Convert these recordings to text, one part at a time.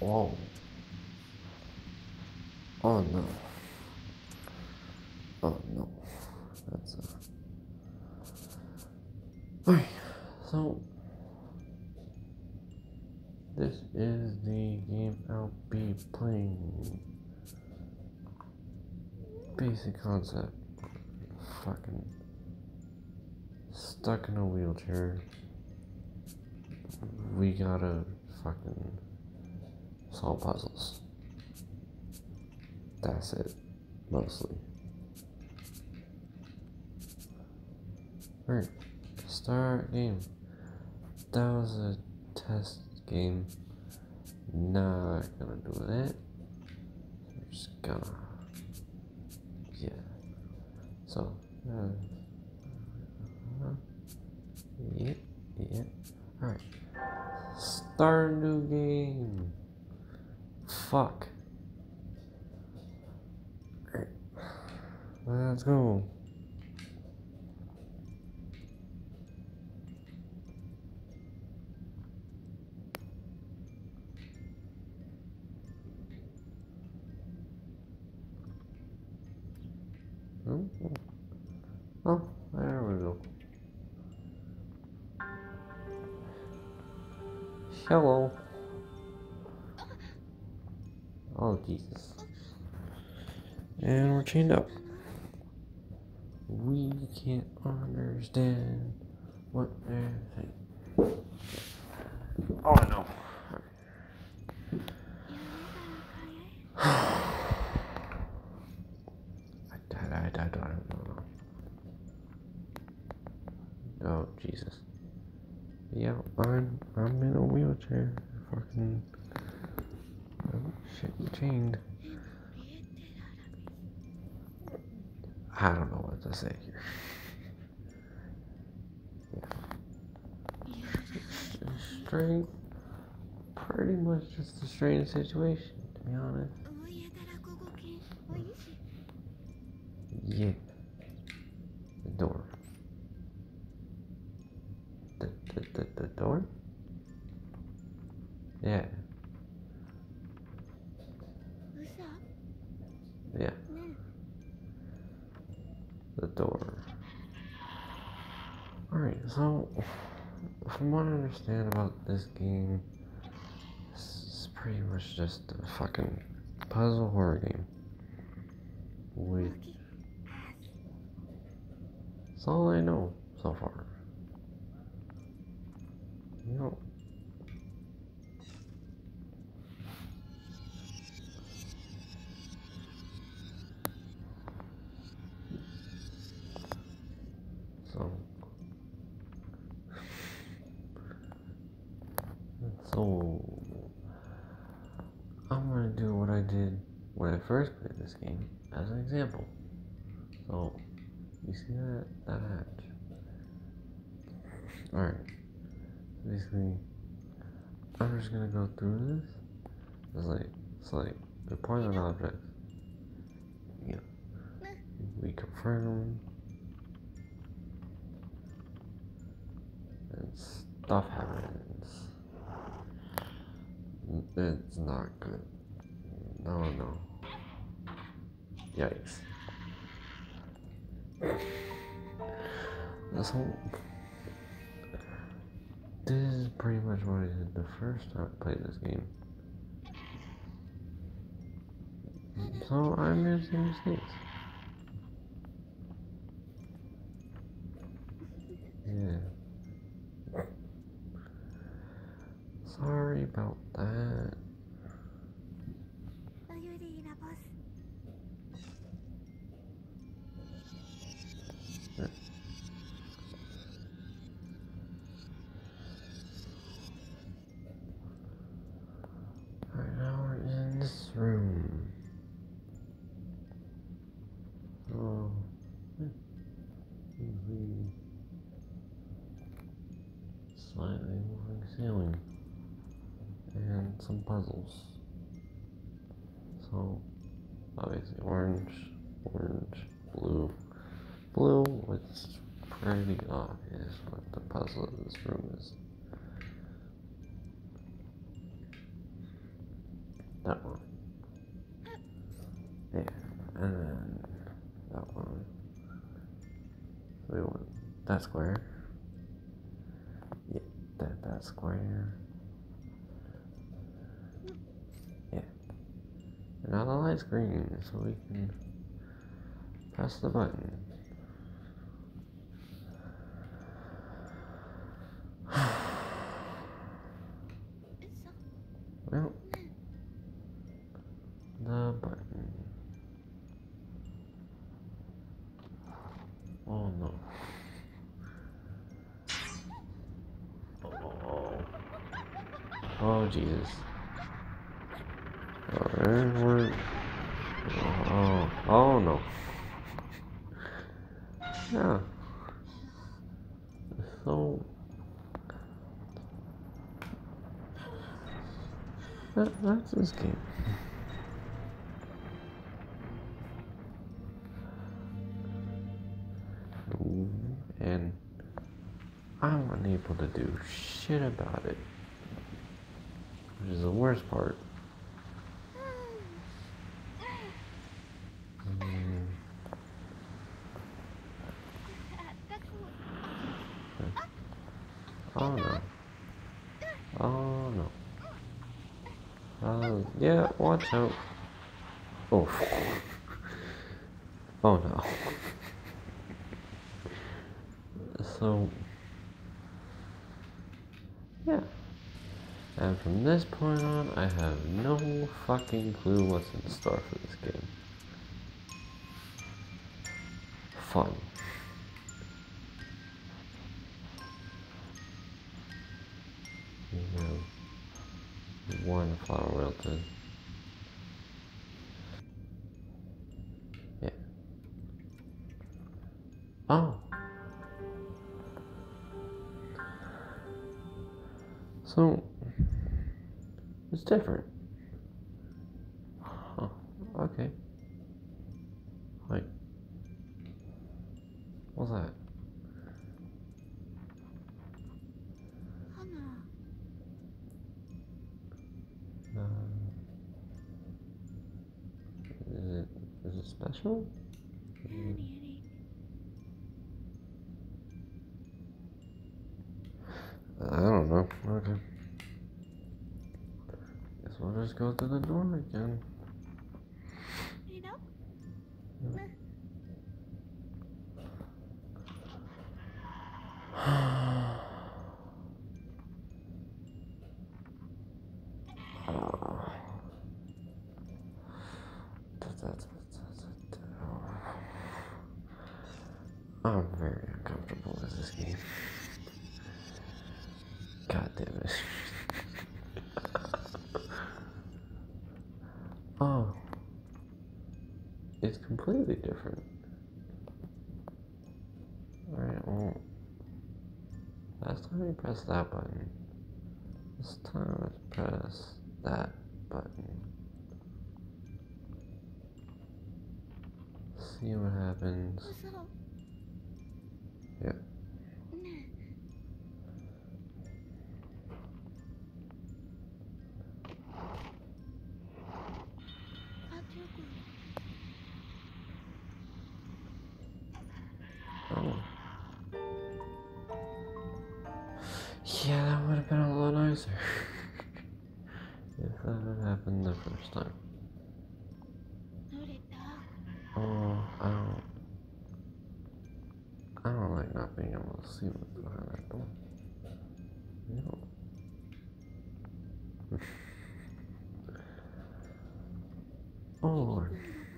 Whoa. Oh no. Oh no. That's Alright, so this is the game I'll be playing. Basic concept. Fucking stuck in a wheelchair. We gotta fucking solve puzzles. That's it, mostly. Alright, start game. That was a test game. Not gonna do that. I'm just gonna. Yeah. So, yeah. Alright. Start a new game. Fuck. Alright. Let's go. Oh, there we go. Hello. Oh, Jesus. And we're chained up. We can't understand what they're saying. Oh, no. I don't know. Oh, Jesus. Yeah, I'm in a wheelchair. Fucking. Oh, shit, chained. I don't know what to say here. Yeah. Strength. Pretty much just a strange situation, to be honest. Yeah. The door. The door? Yeah. Yeah. The door. Alright, so from what I understand about this game, it's pretty much just a fucking puzzle horror game. That's all I know so far. You know. So I'm gonna do what I did when I first played this game as an example. So you see that hatch? Alright. Basically, I'm just gonna go through this. It's like the point of an object. Yeah. We confirm and stuff happens. It's not good. No. Yikes. So this is pretty much what I did the first time I played this game. So I made some mistakes. Yeah. Sorry about that. Alright, now we're in this room. So, slightly moving ceiling and some puzzles. So, obviously orange, blue. Blue, it's pretty obvious what the puzzle of this room is. that one. Yeah, and then that one. We want that square. Yeah, that square. Yeah. And now the light's green, so we can press the button. Well, the button. Oh no. Oh Jesus. Oh, we're. Oh no. Yeah. So. That's this game. And I'm unable to do shit about it. Which is the worst part. Oh no. Oh no. Yeah, watch out. Oh. Oh no. So, yeah. And from this point on, I have no fucking clue what's in store for this game. Fun. You know, one flower wilted. Yeah. Oh. So, it's different. Huh. Okay. Like, what's that? Is it special? I don't know. Okay. Guess we'll just go through the door again. I'm very uncomfortable with this game. God damn it. Oh. It's completely different. Alright, well. Last time we pressed that button. This time let's press that button. See what happens. Yeah. Oh. Yeah, that would have been a lot nicer. If that had happened the first time. Oh, I don't like not being able to see what's behind that door. No. Oh Lord.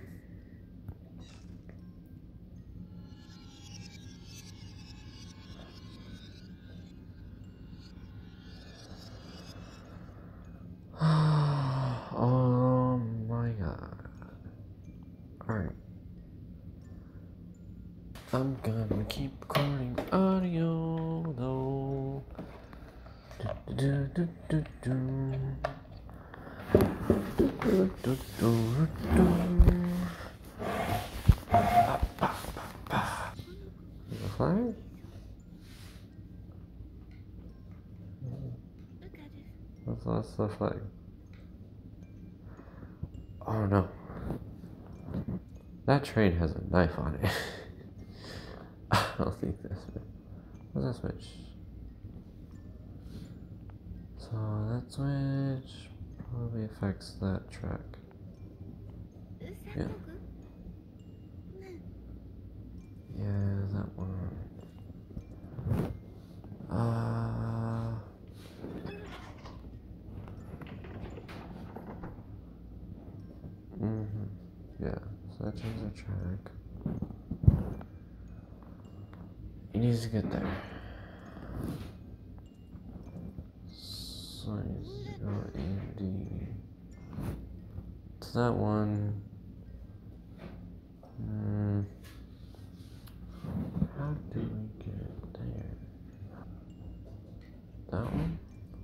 Oh my God. Alright. I'm gonna keep recording audio though. The flag? That's the flag. Oh no. That train has a knife on it. I don't think that's it. What's that switch? So that switch probably affects that track. Yeah. Yeah, that one. Yeah, so that changes the track. He needs to get there. So he needs to go A and D. To that one. How do we get there? That one?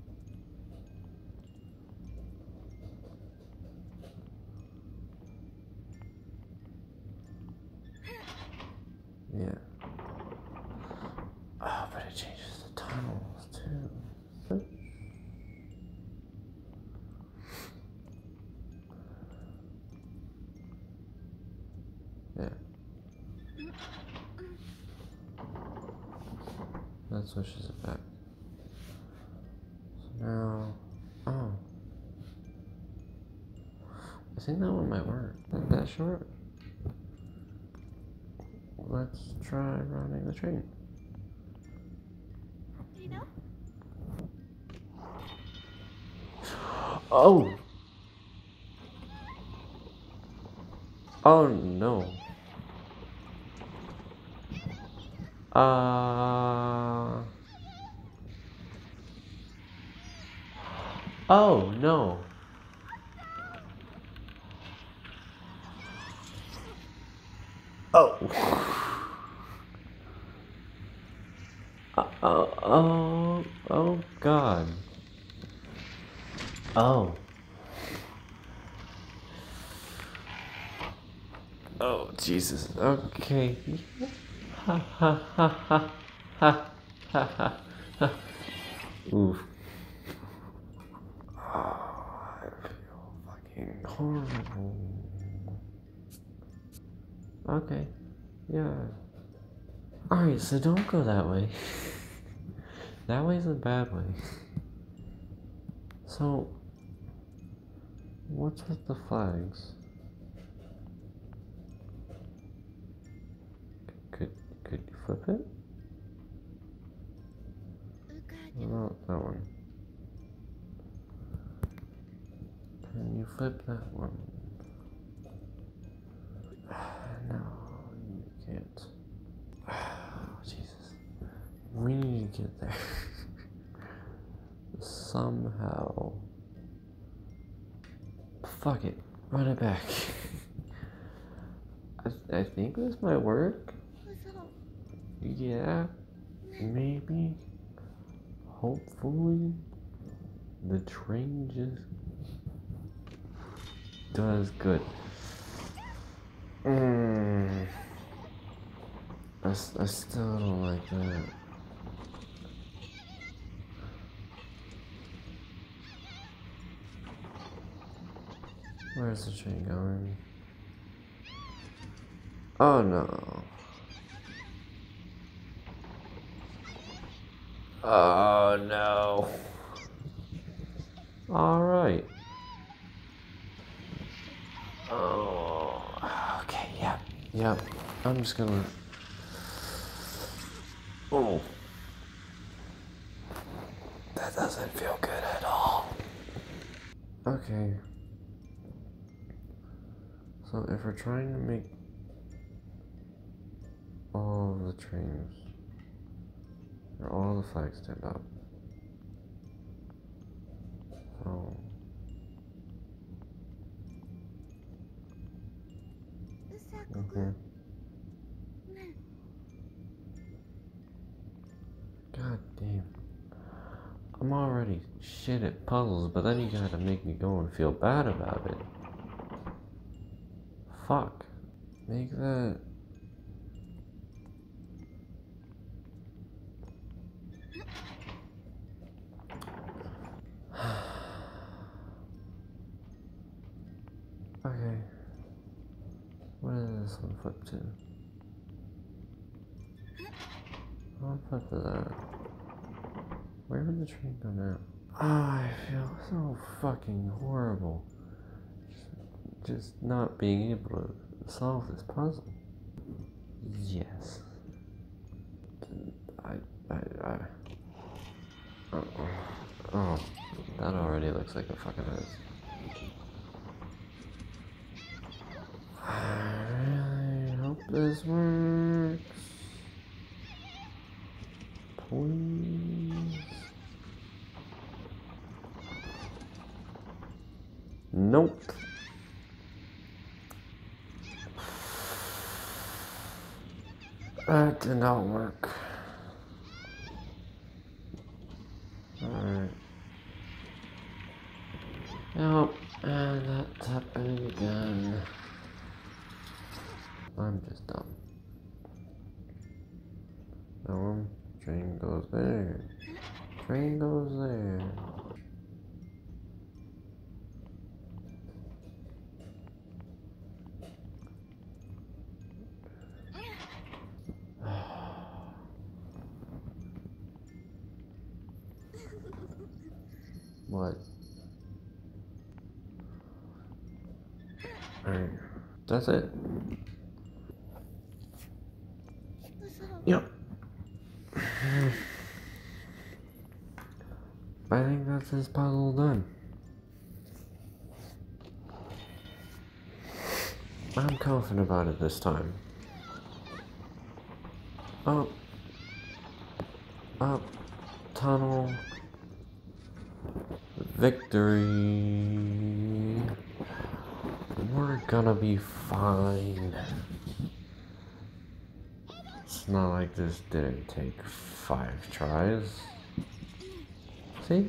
Yeah. Oh, but it changes the tunnels too. Yeah. That switches it back. So now, oh. I think that one might work. Isn't that short? Let's try running the train. Oh! Oh no. Oh no. Oh. Oh God. Oh. Oh Jesus. Okay. Ha ha ha ha ha ha ha. Oof. Oh, I feel fucking horrible. Okay. Yeah. Alright, so don't go that way. That way's a bad way. So, what's with the flags? Could you flip it? No, that one. Can you flip that one? No, you can't. Oh, Jesus. We need to get there. Somehow. Fuck it. Run it back. I think this might work. Yeah. Maybe. Hopefully. The train just does good. I still don't like that. Where's the train going? Oh no. Oh no. Alright. Oh, okay, yep. I'm just gonna. Oh. That doesn't feel good at all. Okay. So if we're trying to make all the trains or all the flags stand up. So okay. God damn. I'm already shit at puzzles, but then you gotta make me go and feel bad about it. Fuck. Make that. Okay. What does this one flip to? I'll flip to that. Where would the train go now? Oh, I feel so fucking horrible. Just not being able to solve this puzzle. Yes. Oh, that already looks like a fucking mess. I really hope this works. Please. Nope. That did not work. Alright. Nope, and that's happening again. I'm just dumb. No, train goes there. Train goes there. What? Alright. That's it. Yep. I think that's this puzzle done. I'm confident about it this time. Up. Up. Tunnel. Victory. We're gonna be fine. It's not like this didn't take 5 tries. See?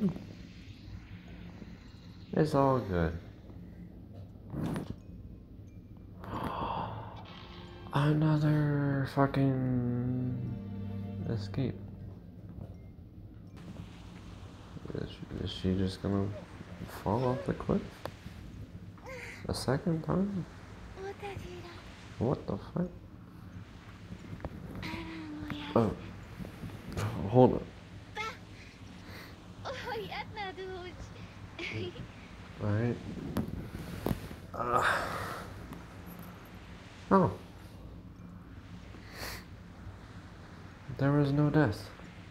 It's all good. Another fucking escape. Is she just gonna fall off the cliff? A second time? What the fuck? Oh. Hold on. Alright. Oh. There was no death.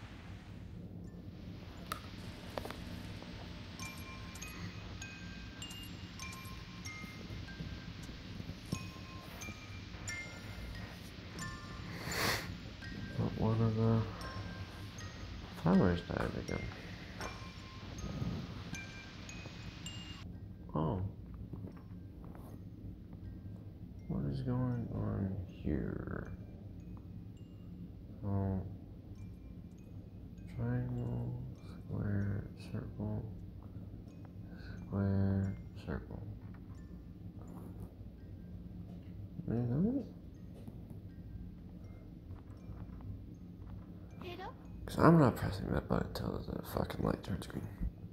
But one of the flowers died again. Oh. What is going on here? Oh. Triangle, square, circle, square, circle. Is that it? Because I'm not pressing that button until the fucking light turns green.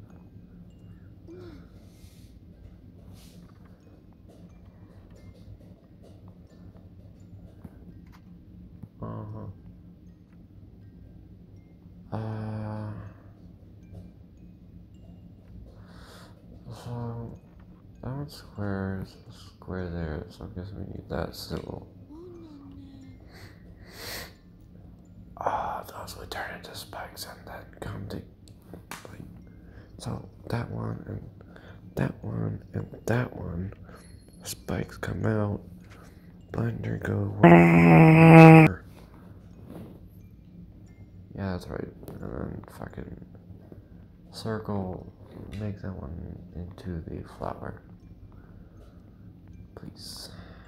So that square is a square there, so I guess we need that symbol. Those would turn into spikes and then come to, like, so that one and that one and that one, spikes come out, binder go. Yeah, that's right. And then fucking circle, make that one into the flower. Please.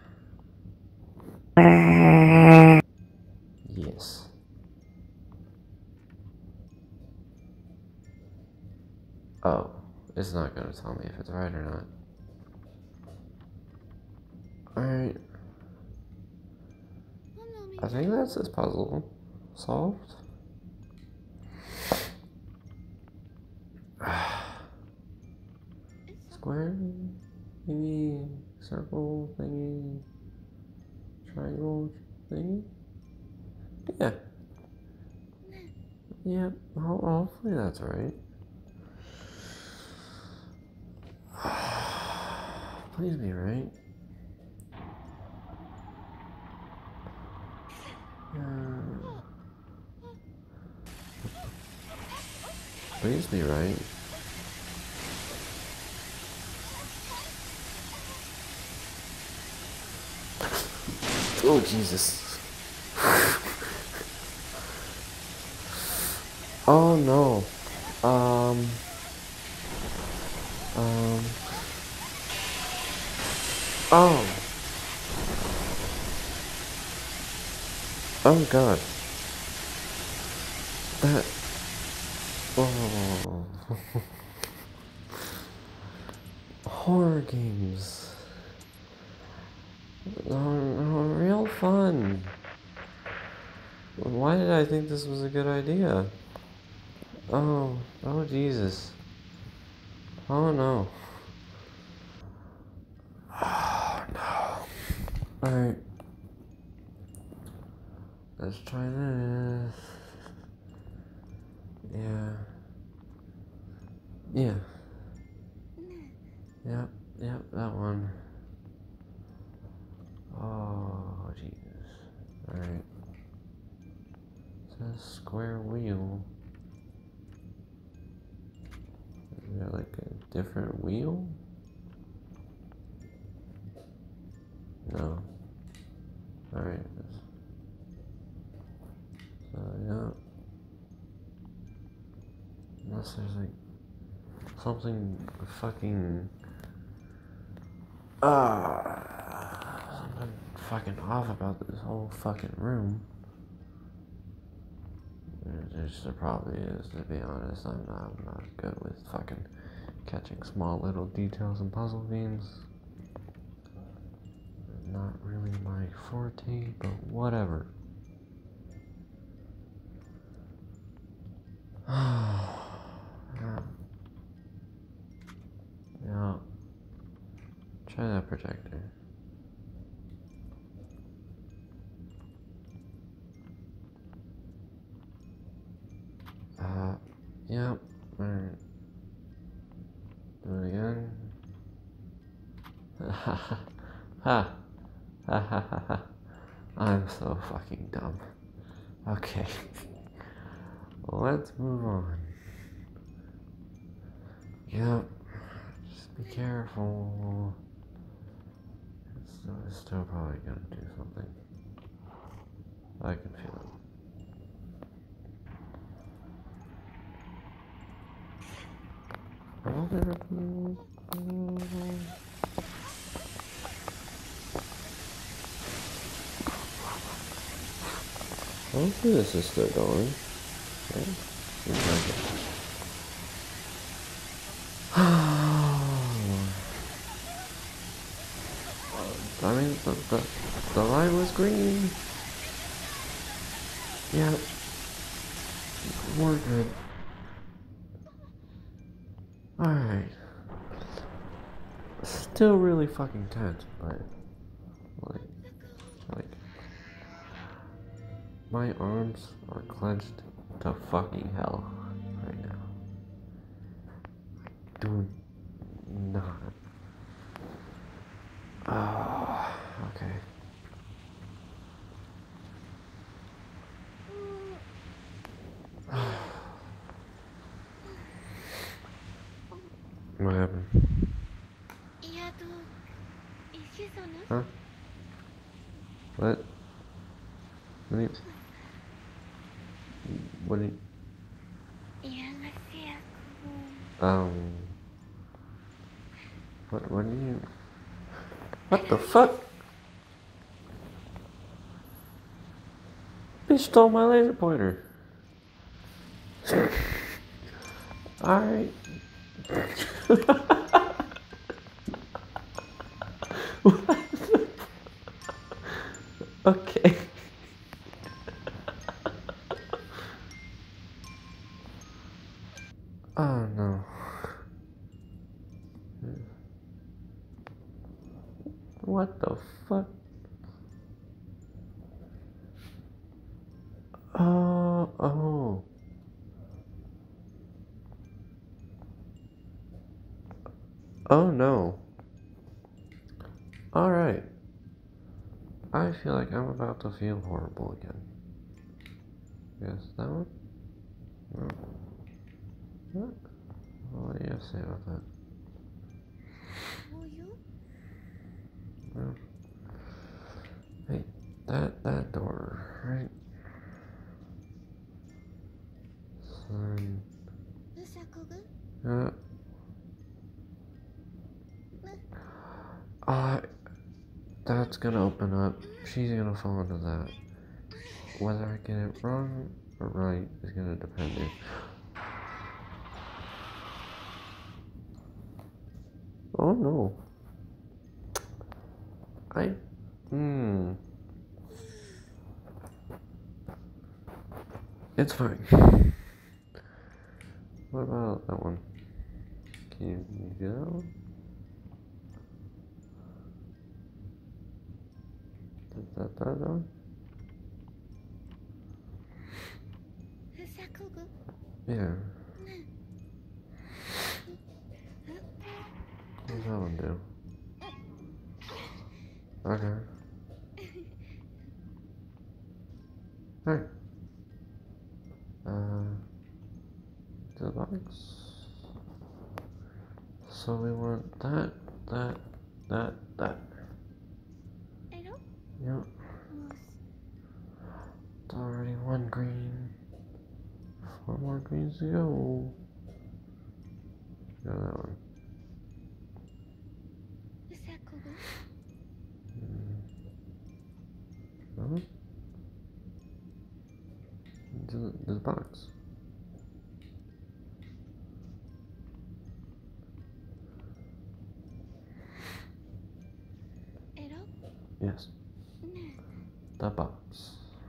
Yes. Oh, it's not gonna tell me if it's right or not. Alright. I think that's this puzzle solved. Square, maybe circle thingy, triangle thingy. Yeah. Yeah, hopefully that's right. Please be right. Please be right. Oh, Jesus. Oh, no. Oh. Oh, God. That. Oh. Horror games. Real fun. Why did I think this was a good idea? Oh Jesus. Oh no. Oh no. Alright. Let's try this. Yeah. Yeah. Yep, that one. Oh, Jesus. Alright. It says square wheel. Is there like a different wheel? No. Alright. So, yeah. Unless there's like something fucking something fucking off about this whole fucking room. There probably is, to be honest. I'm not good with fucking catching small little details in puzzle games. Not really my forte, but whatever. Yeah. Try that projector. Yep. Alright. Do it again. Ha ha ha ha ha. I'm so fucking dumb. Okay. Let's move on. Yep. Just be careful. It's still probably gonna do something. I can feel it. Hopefully this is still going. Okay. Seems like it. I mean, the light was green. Yeah. We're good. Alright. Still really fucking tense, but like my arms are clenched to fucking hell right now. Do not. Oh, okay. What happened? Huh? What? What do you... What do you... What do you... What the fuck? Bitch stole my laser pointer. Alright. Okay. Oh no. What the fuck? Oh. Oh no. Alright. I feel like I'm about to feel horrible again. Yes, that one? No. What? What do you have to say about that? No. Hey, that door, right? Son. Uh, that's gonna open up. She's gonna fall into that. Whether I get it wrong or right is gonna depend. Oh no. It's fine. What about that one? Can you do that one? That one? Yeah. What does that one do? Okay. Alright. To the box. So we want that. Yep. It's already one green. 4 more greens to go. Go that one. No? To the box. Yes. The box.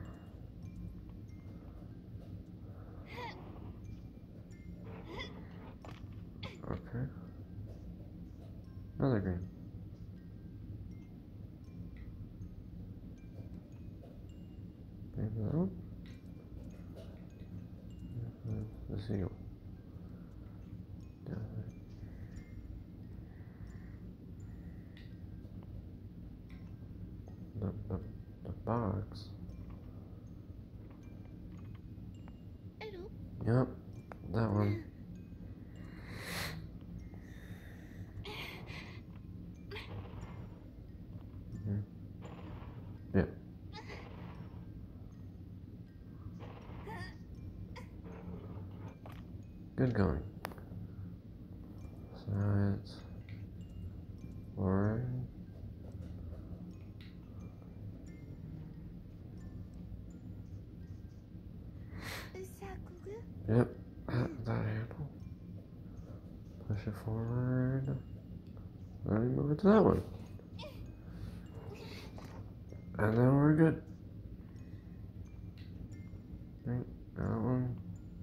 Okay. Another green. Maybe that one? The seal. Yeah. The box. Yep, that one. Yeah. Good going. Sides. Forward. Yep, that handle. Push it forward. Let me move it to that one. And then we're good. Right, that one.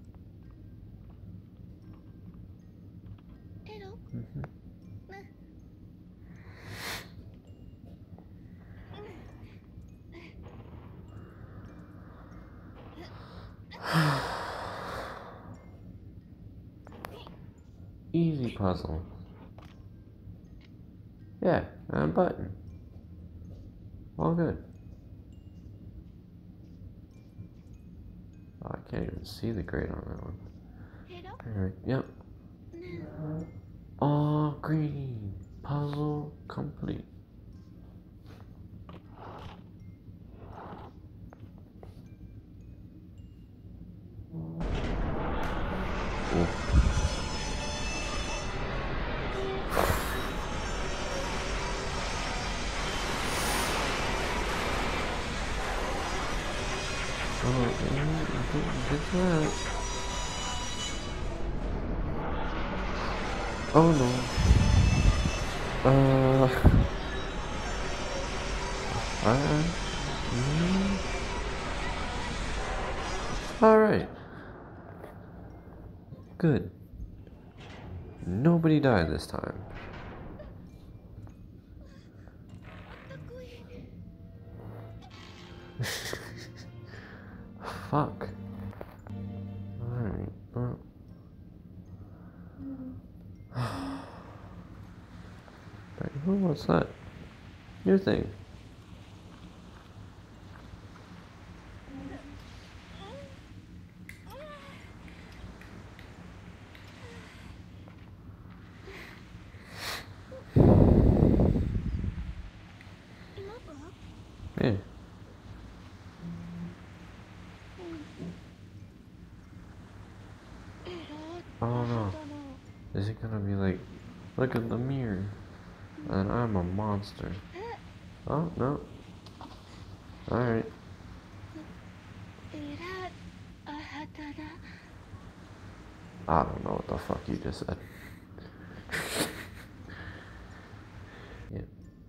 Easy puzzle. Yeah, and a button. All good. Oh, I can't even see the grade on that one. Alright, yep. All green. Puzzle complete. Get that. Oh no. Alright. Good. Nobody died this time. Fuck. Alright, well. Oh, what's that? New thing. Yeah. Oh no. Is it gonna be like, look at the mirror, and I'm a monster? Oh no. Alright. I don't know what the fuck you just said. Yeah.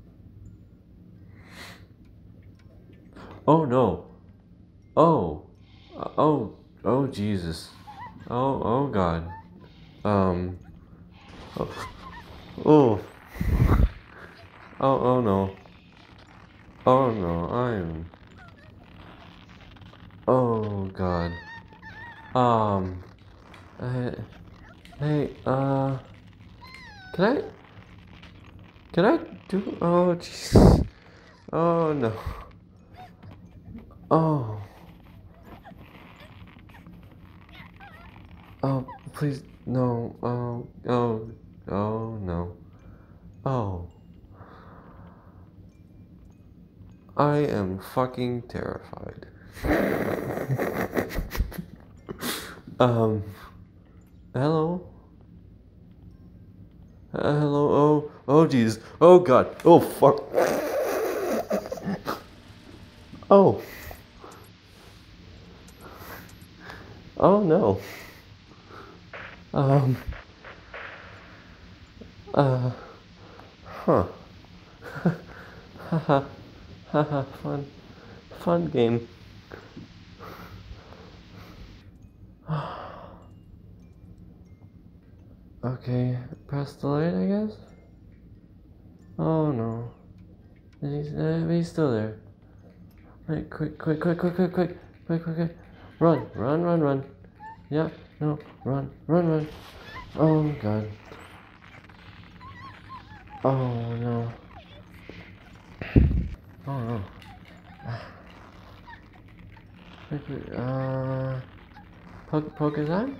Oh no. Oh. Oh Jesus. Oh God. Oh. Oh. Oh no. Oh no. Oh God. Uh, hey. Can I? Can I do? Oh Jesus. Oh no. Oh. Oh, please, no. Oh, no. Oh. I am fucking terrified. Hello? Hello? Oh, Jesus. Oh, God. Oh, fuck. Oh. Oh, no. Um, huh. Haha. Haha, fun. Fun game. Okay, press the light, I guess? Oh, no. He's still there. Right, quick. Run. Yeah, no, run. Oh, God. Oh, no. Oh, no. Quick. Poke his eye?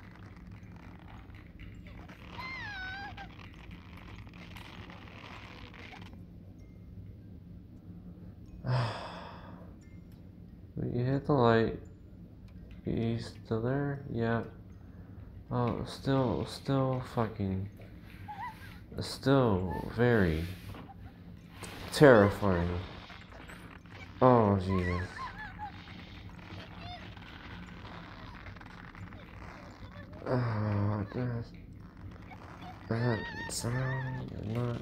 You hit the light. He's still there? Yeah. Oh, still fucking... Still very terrifying. Oh, Jesus. Oh, that sound not...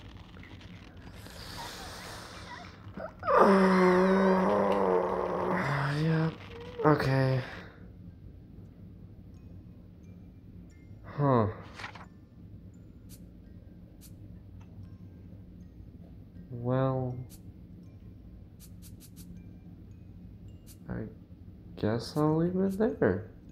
Yeah. Okay. Huh. Well... I guess I'll leave it there.